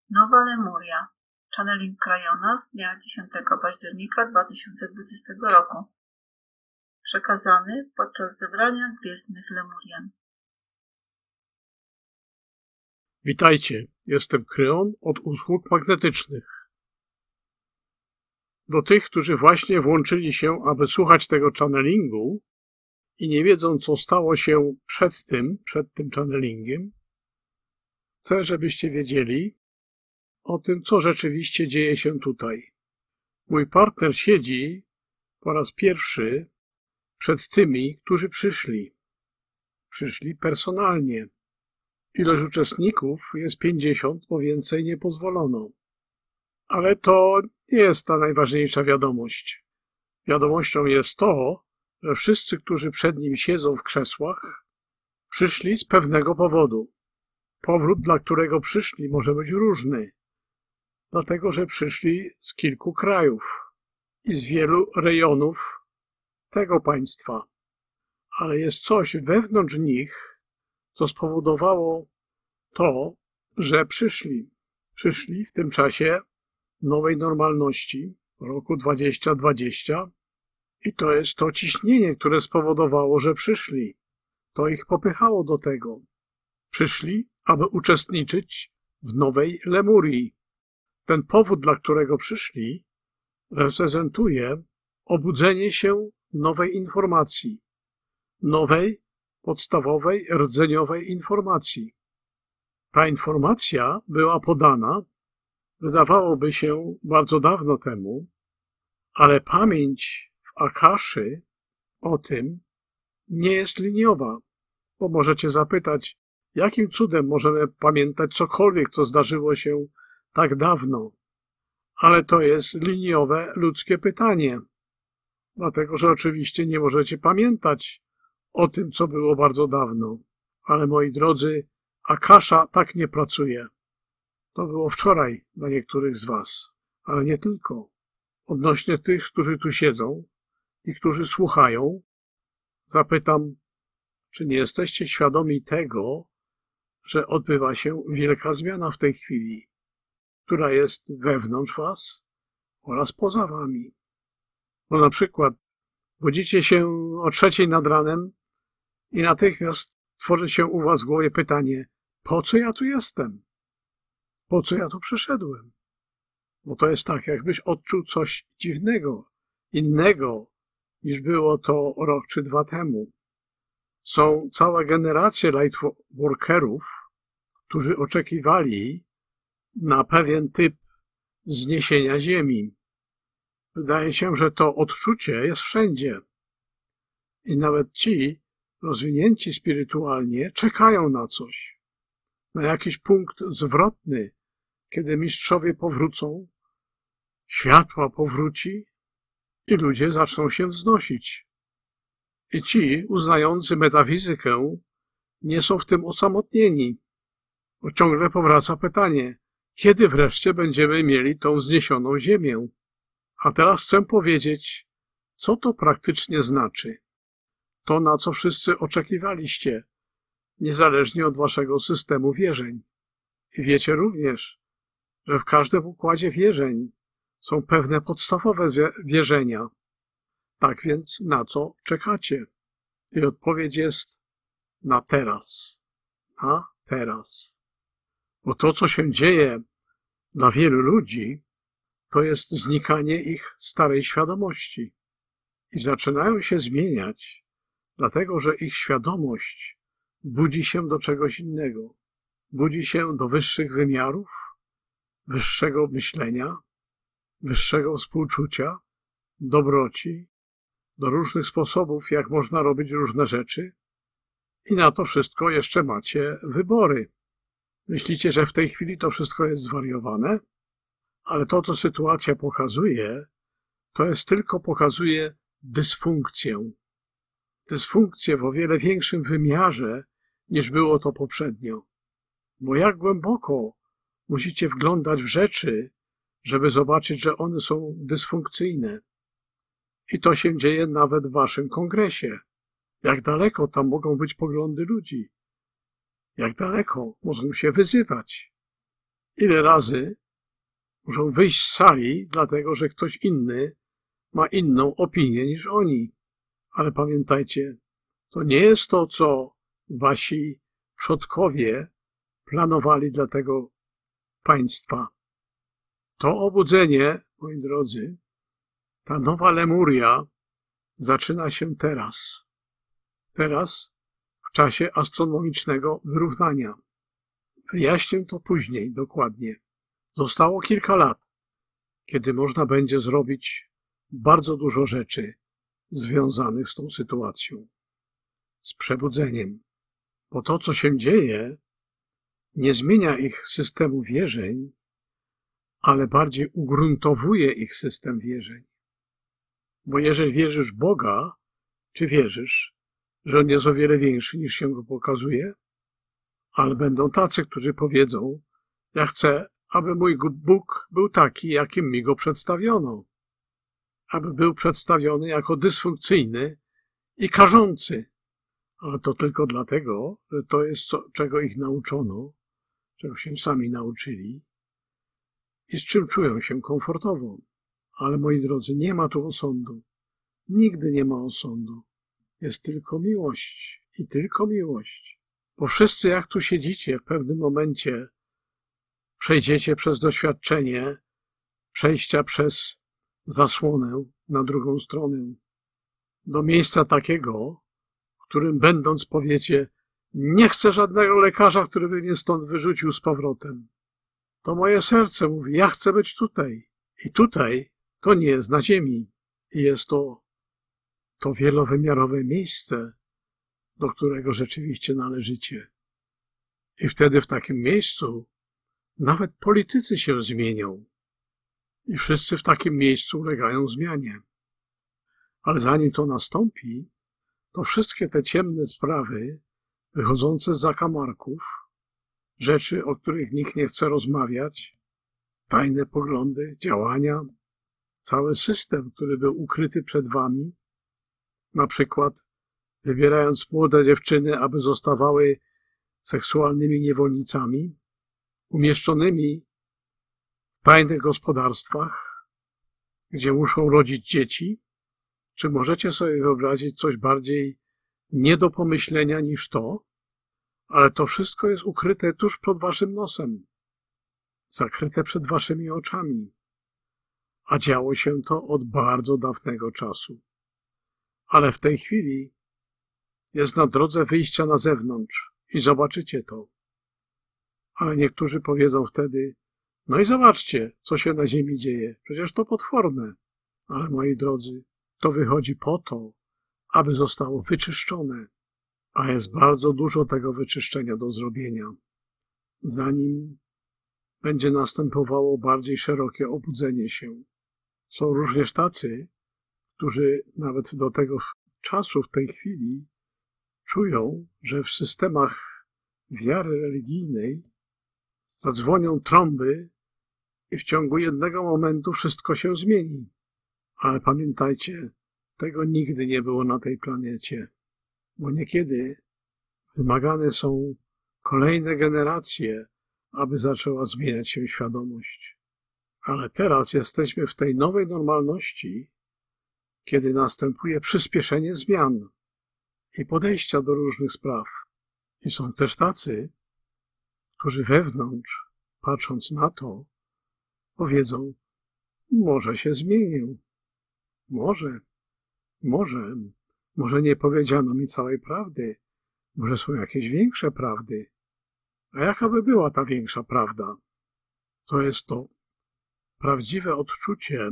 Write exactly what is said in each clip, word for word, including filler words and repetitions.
Nowa Lemuria. Channeling Krajona z dnia dziesiątego października dwa tysiące dwudziestego roku. Przekazany podczas zebrania gwiezdnych Lemurian. Witajcie, jestem Kryon od usług magnetycznych. Do tych, którzy właśnie włączyli się, aby słuchać tego channelingu i nie wiedzą, co stało się przed tym, przed tym channelingiem, chcę, żebyście wiedzieli o tym, co rzeczywiście dzieje się tutaj. Mój partner siedzi po raz pierwszy przed tymi, którzy przyszli. Przyszli personalnie. Ilość uczestników jest pięćdziesiąt, bo więcej nie pozwolono. Ale to nie jest ta najważniejsza wiadomość. Wiadomością jest to, że wszyscy, którzy przed nim siedzą w krzesłach, przyszli z pewnego powodu. Powód, dla którego przyszli, może być różny. Dlatego, że przyszli z kilku krajów i z wielu rejonów tego państwa. Ale jest coś wewnątrz nich, co spowodowało to, że przyszli. Przyszli w tym czasie nowej normalności, roku dwa tysiące dwudziestego, i to jest to ciśnienie, które spowodowało, że przyszli. To ich popychało do tego. Przyszli, aby uczestniczyć w nowej Lemurii. Ten powód, dla którego przyszli, reprezentuje obudzenie się nowej informacji, nowej, podstawowej, rdzeniowej informacji. Ta informacja była podana, wydawałoby się, bardzo dawno temu, ale pamięć w Akaszy o tym nie jest liniowa, bo możecie zapytać, jakim cudem możemy pamiętać cokolwiek, co zdarzyło się tak dawno. Ale to jest liniowe ludzkie pytanie, dlatego że oczywiście nie możecie pamiętać o tym, co było bardzo dawno. Ale moi drodzy, Akasha tak nie pracuje. To było wczoraj dla niektórych z was, ale nie tylko. Odnośnie tych, którzy tu siedzą i którzy słuchają, zapytam, czy nie jesteście świadomi tego, że odbywa się wielka zmiana w tej chwili, która jest wewnątrz was oraz poza wami. Bo na przykład budzicie się o trzeciej nad ranem i natychmiast tworzy się u was w głowie pytanie, po co ja tu jestem? Po co ja tu przyszedłem? Bo to jest tak, jakbyś odczuł coś dziwnego, innego, niż było to rok czy dwa temu. Są cała generacja lightworkerów, którzy oczekiwali na pewien typ wzniesienia Ziemi. Wydaje się, że to odczucie jest wszędzie. I nawet ci rozwinięci spirytualnie czekają na coś, na jakiś punkt zwrotny, kiedy mistrzowie powrócą, światła powróci i ludzie zaczną się wznosić. I ci uznający metafizykę nie są w tym osamotnieni, bo ciągle powraca pytanie, kiedy wreszcie będziemy mieli tą wzniesioną ziemię? A teraz chcę powiedzieć, co to praktycznie znaczy. To, na co wszyscy oczekiwaliście, niezależnie od waszego systemu wierzeń. I wiecie również, że w każdym układzie wierzeń są pewne podstawowe wierzenia. Tak więc na co czekacie? I odpowiedź jest na teraz. Na teraz. Bo to, co się dzieje dla wielu ludzi, to jest znikanie ich starej świadomości. I zaczynają się zmieniać, dlatego że ich świadomość budzi się do czegoś innego. Budzi się do wyższych wymiarów, wyższego myślenia, wyższego współczucia, dobroci, do różnych sposobów, jak można robić różne rzeczy. I na to wszystko jeszcze macie wybory. Myślicie, że w tej chwili to wszystko jest zwariowane? Ale to, co sytuacja pokazuje, to jest tylko pokazuje dysfunkcję. Dysfunkcję w o wiele większym wymiarze, niż było to poprzednio. Bo jak głęboko musicie wglądać w rzeczy, żeby zobaczyć, że one są dysfunkcyjne. I to się dzieje nawet w waszym kongresie. Jak daleko tam mogą być poglądy ludzi? Jak daleko mogą się wyzywać? Ile razy muszą wyjść z sali, dlatego że ktoś inny ma inną opinię niż oni. Ale pamiętajcie, to nie jest to, co wasi przodkowie planowali dla tego państwa. To obudzenie, moi drodzy, ta nowa Lemuria zaczyna się teraz. Teraz, w czasie astronomicznego wyrównania. Wyjaśnię to później dokładnie. Zostało kilka lat, kiedy można będzie zrobić bardzo dużo rzeczy związanych z tą sytuacją, z przebudzeniem. Bo to, co się dzieje, nie zmienia ich systemu wierzeń, ale bardziej ugruntowuje ich system wierzeń. Bo jeżeli wierzysz w Boga, czy wierzysz, że On jest o wiele większy niż się Go pokazuje? Ale będą tacy, którzy powiedzą, ja chcę, aby mój Bóg był taki, jakim mi Go przedstawiono. Aby był przedstawiony jako dysfunkcyjny i karzący. Ale to tylko dlatego, że to jest co, czego ich nauczono, czego się sami nauczyli i z czym czują się komfortowo. Ale moi drodzy, nie ma tu osądu. Nigdy nie ma osądu. Jest tylko miłość i tylko miłość. Bo wszyscy, jak tu siedzicie, w pewnym momencie przejdziecie przez doświadczenie przejścia przez zasłonę na drugą stronę. Do miejsca takiego, w którym będąc powiecie, nie chcę żadnego lekarza, który by mnie stąd wyrzucił z powrotem. To moje serce mówi, ja chcę być tutaj. I tutaj to nie jest na ziemi. I jest to, to wielowymiarowe miejsce, do którego rzeczywiście należycie. I wtedy w takim miejscu nawet politycy się zmienią. I wszyscy w takim miejscu ulegają zmianie. Ale zanim to nastąpi, to wszystkie te ciemne sprawy wychodzące z zakamarków, rzeczy, o których nikt nie chce rozmawiać, tajne poglądy, działania, cały system, który był ukryty przed wami, na przykład wybierając młode dziewczyny, aby zostawały seksualnymi niewolnicami, umieszczonymi w tajnych gospodarstwach, gdzie muszą rodzić dzieci. Czy możecie sobie wyobrazić coś bardziej nie do pomyślenia niż to? Ale to wszystko jest ukryte tuż przed waszym nosem, zakryte przed waszymi oczami. A działo się to od bardzo dawnego czasu. Ale w tej chwili jest na drodze wyjścia na zewnątrz i zobaczycie to. Ale niektórzy powiedzą wtedy, no i zobaczcie, co się na ziemi dzieje. Przecież to potworne. Ale moi drodzy, to wychodzi po to, aby zostało wyczyszczone. A jest bardzo dużo tego wyczyszczenia do zrobienia, zanim będzie następowało bardziej szerokie obudzenie się. Są również tacy, którzy nawet do tego czasu w tej chwili czują, że w systemach wiary religijnej zadzwonią trąby i w ciągu jednego momentu wszystko się zmieni. Ale pamiętajcie, tego nigdy nie było na tej planecie, bo niekiedy wymagane są kolejne generacje, aby zaczęła zmieniać się świadomość. Ale teraz jesteśmy w tej nowej normalności, kiedy następuje przyspieszenie zmian i podejścia do różnych spraw. I są też tacy, którzy wewnątrz, patrząc na to, powiedzą, może się zmienię. Może, może, może nie powiedziano mi całej prawdy, może są jakieś większe prawdy. A jaka by była ta większa prawda? To jest to prawdziwe odczucie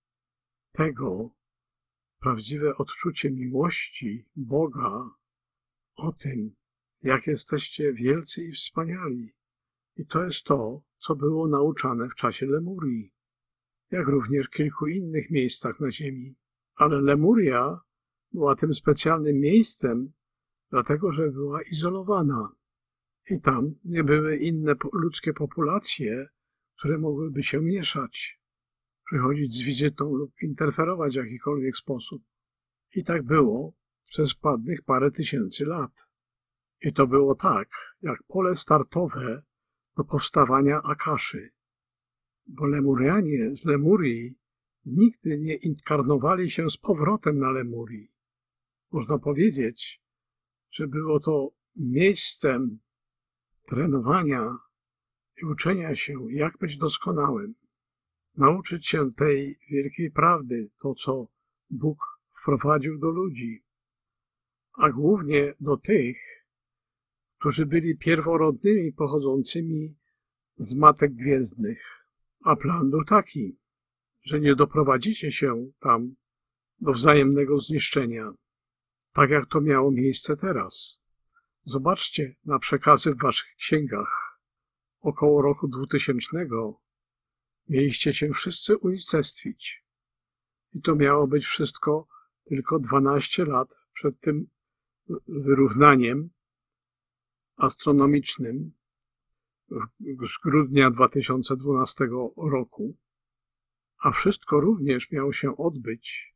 tego, prawdziwe odczucie miłości Boga o tym, jak jesteście wielcy i wspaniali. I to jest to, co było nauczane w czasie Lemurii, jak również w kilku innych miejscach na ziemi. Ale Lemuria była tym specjalnym miejscem, dlatego że była izolowana. I tam nie były inne ludzkie populacje, które mogłyby się mieszać, przychodzić z wizytą lub interferować w jakikolwiek sposób. I tak było przez ładnych parę tysięcy lat. I to było tak, jak pole startowe do powstawania Akaszy, bo Lemurianie z Lemurii nigdy nie inkarnowali się z powrotem na Lemurii. Można powiedzieć, że było to miejscem trenowania i uczenia się, jak być doskonałym. Nauczyć się tej wielkiej prawdy, to co Bóg wprowadził do ludzi, a głównie do tych, którzy byli pierworodnymi pochodzącymi z matek gwiezdnych. A plan był taki, że nie doprowadzicie się tam do wzajemnego zniszczenia, tak jak to miało miejsce teraz. Zobaczcie na przekazy w waszych księgach. Około roku dwutysięcznego mieliście się wszyscy unicestwić. I to miało być wszystko tylko dwanaście lat przed tym wyrównaniem astronomicznym z grudnia dwa tysiące dwunastego roku, a wszystko również miało się odbyć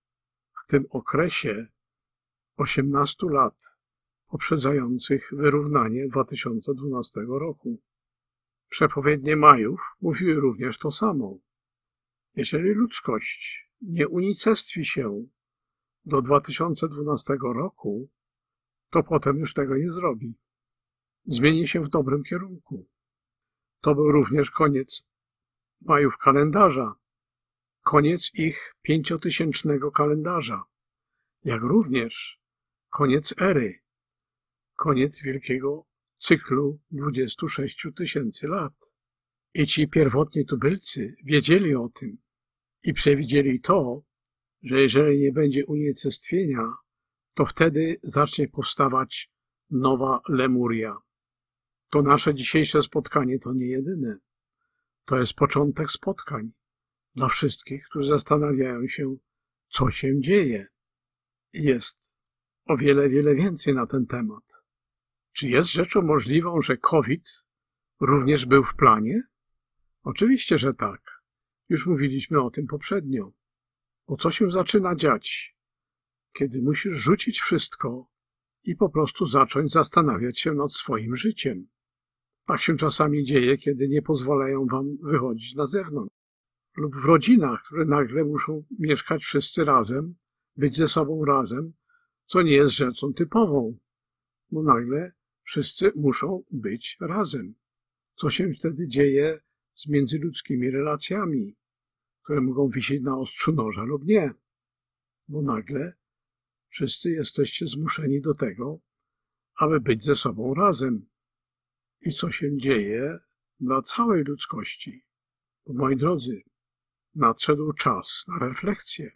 w tym okresie osiemnastu lat poprzedzających wyrównanie dwa tysiące dwunastego roku. Przepowiednie Majów mówiły również to samo. Jeżeli ludzkość nie unicestwi się do dwa tysiące dwunastego roku, to potem już tego nie zrobi. Zmieni się w dobrym kierunku. To był również koniec Majów kalendarza, koniec ich pięciotysięcznego kalendarza, jak również koniec ery, koniec wielkiego cyklu dwudziestu sześciu tysięcy lat. I ci pierwotni tubylcy wiedzieli o tym i przewidzieli to, że jeżeli nie będzie unicestwienia, to wtedy zacznie powstawać nowa Lemuria. To nasze dzisiejsze spotkanie to nie jedyne. To jest początek spotkań dla wszystkich, którzy zastanawiają się, co się dzieje. Jest o wiele, wiele więcej na ten temat. Czy jest rzeczą możliwą, że COVID również był w planie? Oczywiście, że tak. Już mówiliśmy o tym poprzednio. Bo co się zaczyna dziać, kiedy musisz rzucić wszystko i po prostu zacząć zastanawiać się nad swoim życiem? Tak się czasami dzieje, kiedy nie pozwalają wam wychodzić na zewnątrz. Lub w rodzinach, które nagle muszą mieszkać wszyscy razem, być ze sobą razem, co nie jest rzeczą typową, bo nagle wszyscy muszą być razem. Co się wtedy dzieje z międzyludzkimi relacjami, które mogą wisieć na ostrzu noża lub nie, bo nagle wszyscy jesteście zmuszeni do tego, aby być ze sobą razem. I co się dzieje dla całej ludzkości? Bo moi drodzy, nadszedł czas na refleksję,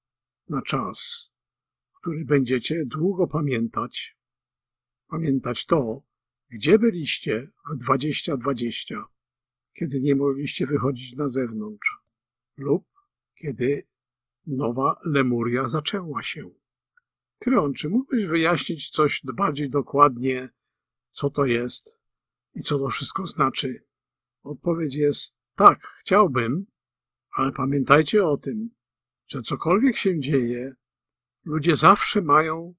na czas, który będziecie długo pamiętać, pamiętać to, gdzie byliście w dwadzieścia dwadzieścia, kiedy nie mogliście wychodzić na zewnątrz, lub kiedy nowa Lemuria zaczęła się. Kryon, czy mógłbyś wyjaśnić coś bardziej dokładnie, co to jest i co to wszystko znaczy? Odpowiedź jest tak, chciałbym, ale pamiętajcie o tym, że cokolwiek się dzieje, ludzie zawsze mają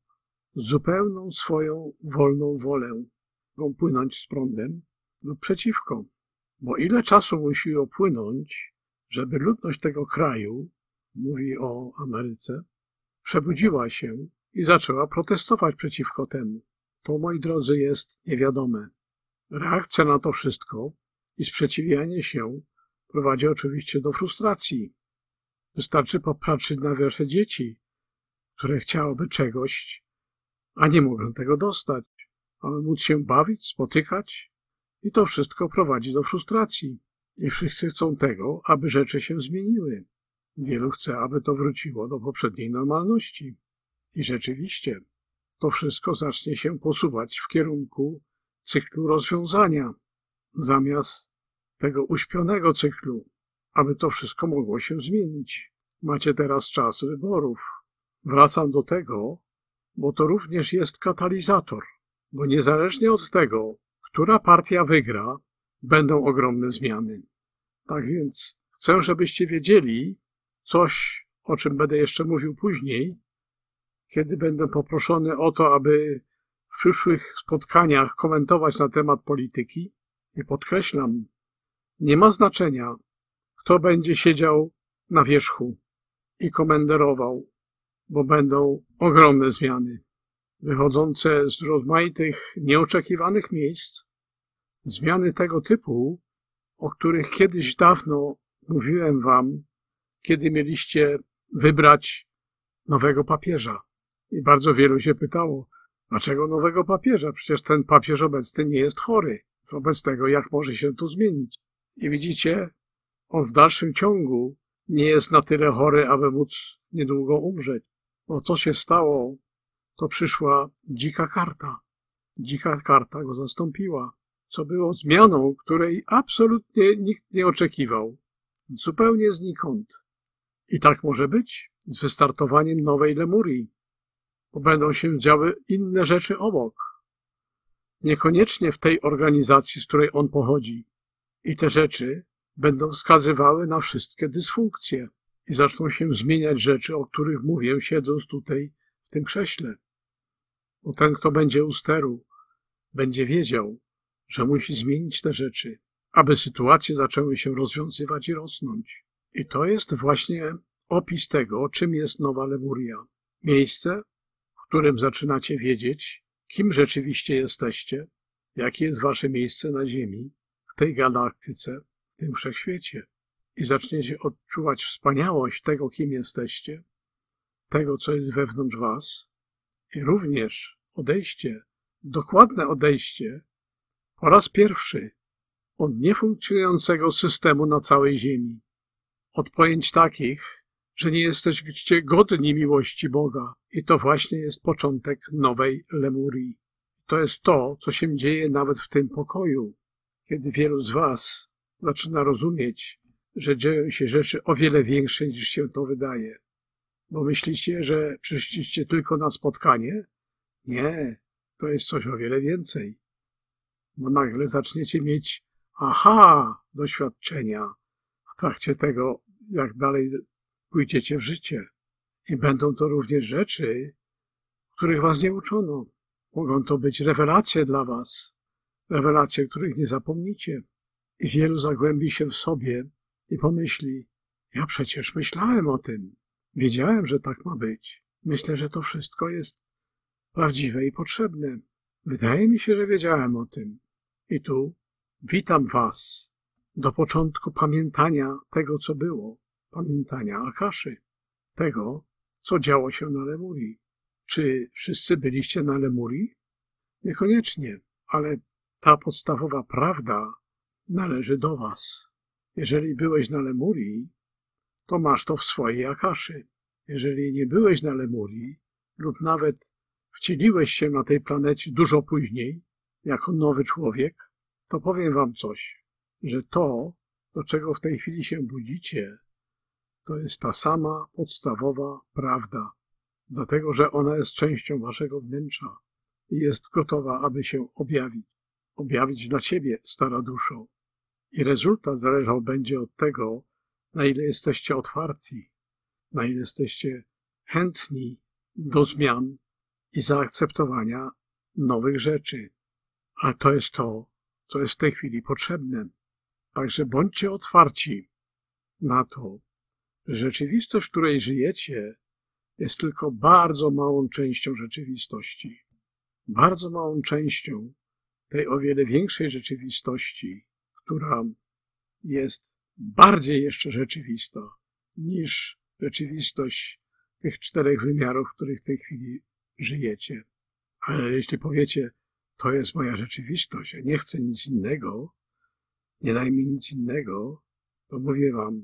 zupełną swoją wolną wolę. Mogą płynąć z prądem lub przeciwko. Bo ile czasu musi upłynąć, żeby ludność tego kraju, mówi o Ameryce, przebudziła się i zaczęła protestować przeciwko temu. To, moi drodzy, jest niewiadome. Reakcja na to wszystko i sprzeciwianie się prowadzi oczywiście do frustracji. Wystarczy popatrzeć na wasze dzieci, które chciałyby czegoś, a nie mogą tego dostać, aby móc się bawić, spotykać i to wszystko prowadzi do frustracji. I wszyscy chcą tego, aby rzeczy się zmieniły. Wielu chce, aby to wróciło do poprzedniej normalności. I rzeczywiście to wszystko zacznie się posuwać w kierunku cyklu rozwiązania, zamiast tego uśpionego cyklu, aby to wszystko mogło się zmienić. Macie teraz czas wyborów. Wracam do tego, bo to również jest katalizator, bo niezależnie od tego, która partia wygra, będą ogromne zmiany. Tak więc chcę, żebyście wiedzieli coś, o czym będę jeszcze mówił później, kiedy będę poproszony o to, aby w przyszłych spotkaniach komentować na temat polityki. I podkreślam, nie ma znaczenia, kto będzie siedział na wierzchu i komenderował, bo będą ogromne zmiany, wychodzące z rozmaitych, nieoczekiwanych miejsc, zmiany tego typu, o których kiedyś dawno mówiłem wam, kiedy mieliście wybrać nowego papieża. I bardzo wielu się pytało, dlaczego nowego papieża? Przecież ten papież obecny nie jest chory. Wobec tego, jak może się to zmienić? I widzicie, on w dalszym ciągu nie jest na tyle chory, aby móc niedługo umrzeć. Bo co się stało, to przyszła dzika karta. Dzika karta go zastąpiła, co było zmianą, której absolutnie nikt nie oczekiwał. Zupełnie znikąd. I tak może być z wystartowaniem nowej Lemurii, bo będą się działy inne rzeczy obok. Niekoniecznie w tej organizacji, z której on pochodzi. I te rzeczy będą wskazywały na wszystkie dysfunkcje i zaczną się zmieniać rzeczy, o których mówię, siedząc tutaj w tym krześle. Bo ten, kto będzie u steru, będzie wiedział, że musi zmienić te rzeczy, aby sytuacje zaczęły się rozwiązywać i rosnąć. I to jest właśnie opis tego, czym jest Nowa Lemuria. Miejsce, w którym zaczynacie wiedzieć, kim rzeczywiście jesteście, jakie jest wasze miejsce na Ziemi, w tej galaktyce, w tym wszechświecie. I zaczniecie odczuwać wspaniałość tego, kim jesteście, tego, co jest wewnątrz was i również odejście, dokładne odejście po raz pierwszy od niefunkcjonującego systemu na całej Ziemi. Od pojęć takich, że nie jesteście godni miłości Boga. I to właśnie jest początek nowej Lemurii. To jest to, co się dzieje nawet w tym pokoju, kiedy wielu z was zaczyna rozumieć, że dzieją się rzeczy o wiele większe, niż się to wydaje. Bo myślicie, że przyszliście tylko na spotkanie? Nie, to jest coś o wiele więcej. Bo nagle zaczniecie mieć aha, doświadczenia w trakcie tego, jak dalej pójdziecie w życie. I będą to również rzeczy, których was nie uczono. Mogą to być rewelacje dla was, rewelacje, których nie zapomnicie. I wielu zagłębi się w sobie i pomyśli, ja przecież myślałem o tym, wiedziałem, że tak ma być. Myślę, że to wszystko jest prawdziwe i potrzebne. Wydaje mi się, że wiedziałem o tym. I tu witam was do początku pamiętania tego, co było, pamiętania Akaszy, tego, co działo się na Lemurii. Czy wszyscy byliście na Lemurii? Niekoniecznie, ale ta podstawowa prawda należy do was. Jeżeli byłeś na Lemurii, to masz to w swojej Akaszy. Jeżeli nie byłeś na Lemurii lub nawet wcieliłeś się na tej planecie dużo później, jako nowy człowiek, to powiem wam coś, że to, do czego w tej chwili się budzicie, to jest ta sama podstawowa prawda, dlatego że ona jest częścią waszego wnętrza i jest gotowa, aby się objawić. Objawić dla ciebie, stara duszo. I rezultat zależał będzie od tego, na ile jesteście otwarci, na ile jesteście chętni do zmian i zaakceptowania nowych rzeczy. A to jest to, co jest w tej chwili potrzebne. Także bądźcie otwarci na to, że rzeczywistość, w której żyjecie, jest tylko bardzo małą częścią rzeczywistości. Bardzo małą częścią tej o wiele większej rzeczywistości, która jest bardziej jeszcze rzeczywista niż rzeczywistość tych czterech wymiarów, w których w tej chwili żyjecie. Ale jeśli powiecie, to jest moja rzeczywistość, ja nie chcę nic innego, nie daj mi nic innego, to mówię wam,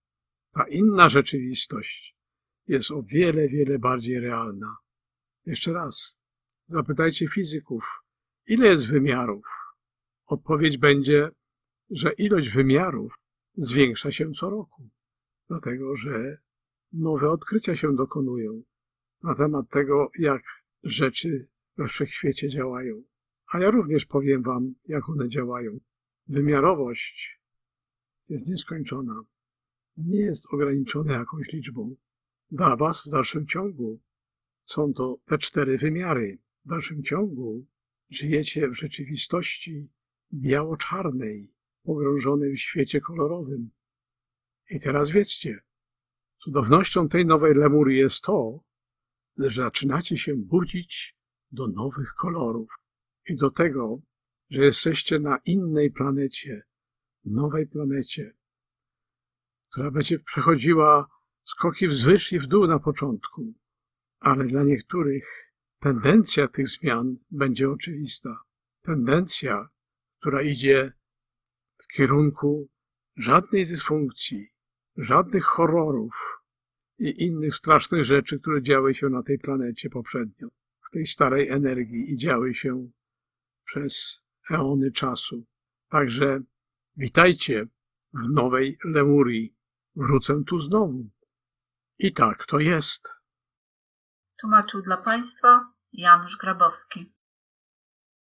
ta inna rzeczywistość jest o wiele, wiele bardziej realna. Jeszcze raz, zapytajcie fizyków, ile jest wymiarów? Odpowiedź będzie, że ilość wymiarów zwiększa się co roku, dlatego że nowe odkrycia się dokonują na temat tego, jak rzeczy we wszechświecie działają. A ja również powiem wam, jak one działają. Wymiarowość jest nieskończona, nie jest ograniczona jakąś liczbą. Dla was w dalszym ciągu są to te cztery wymiary. W dalszym ciągu żyjecie w rzeczywistości biało-czarnej, pogrążonej w świecie kolorowym. I teraz wiedzcie, cudownością tej nowej Lemurii jest to, że zaczynacie się budzić do nowych kolorów i do tego, że jesteście na innej planecie, nowej planecie, która będzie przechodziła skoki wzwyż i w dół na początku, ale dla niektórych tendencja tych zmian będzie oczywista. Tendencja, która idzie w kierunku żadnej dysfunkcji, żadnych horrorów i innych strasznych rzeczy, które działy się na tej planecie poprzednio, w tej starej energii i działy się przez eony czasu. Także witajcie w nowej Lemurii. Wrócę tu znowu. I tak to jest. Tłumaczył dla Państwa Janusz Grabowski.